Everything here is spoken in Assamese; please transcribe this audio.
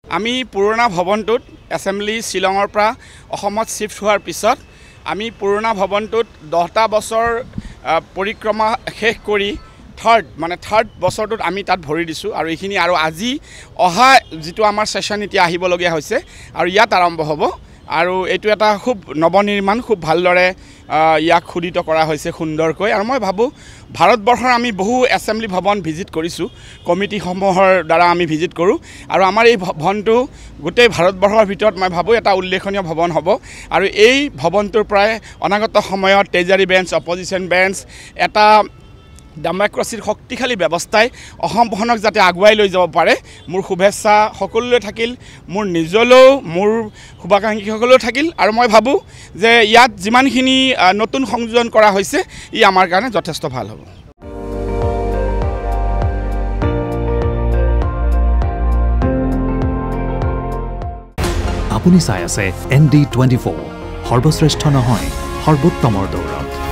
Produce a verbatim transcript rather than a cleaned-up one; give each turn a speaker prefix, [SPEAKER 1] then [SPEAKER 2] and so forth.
[SPEAKER 1] আমি পুৰণা ভৱনটোত এছেম্বলি শিলঙৰ পৰা অসমত শিফ্ট হোৱাৰ পিছত আমি পুৰণা ভৱনটোত দহটা বছৰ পৰিক্ৰমা শেষ কৰি থাৰ্ড মানে থাৰ্ড বছৰটোত আমি তাত ভৰি দিছোঁ আৰু এইখিনি আৰু আজি অহা যিটো আমাৰ সেশন এতিয়া আহিবলগীয়া হৈছে আৰু ইয়াত আৰম্ভ হ'ব আৰু এইটো এটা খুব নৱনিৰ্মাণ খুব ভালদৰে ইয়াক খোদিত কৰা হৈছে সুন্দৰকৈ আৰু মই ভাবোঁ ভাৰতবৰ্ষৰ আমি বহু এছেম্বলি ভৱন ভিজিট কৰিছোঁ কমিটিসমূহৰ দ্বাৰা আমি ভিজিট কৰোঁ আৰু আমাৰ এই ভৱনটো গোটেই ভাৰতবৰ্ষৰ ভিতৰত মই ভাবোঁ এটা উল্লেখনীয় ভৱন হ'ব আৰু এই ভৱনটোৰ পৰাই অনাগত সময়ত ট্ৰেজাৰী বেঞ্চ অপজিশ্যন বেঞ্চ এটা ডেমক্ৰেচিৰ শক্তিশালী ব্যৱস্থাই অসমখনক যাতে আগুৱাই লৈ যাব পাৰে মোৰ শুভেচ্ছা সকলোলৈ থাকিল মোৰ নিজলৈও মোৰ শুভাকাংক্ষীসকলেও থাকিল আৰু মই ভাবোঁ যে ইয়াত যিমানখিনি নতুন সংযোজন কৰা হৈছে ই আমাৰ কাৰণে যথেষ্ট ভাল হ'ব।
[SPEAKER 2] আপুনি চাই আছে এন ডি টুৱেণ্টি ফ'ৰ সৰ্বশ্ৰেষ্ঠ নহয় সৰ্বোত্তমৰ দৌৰত।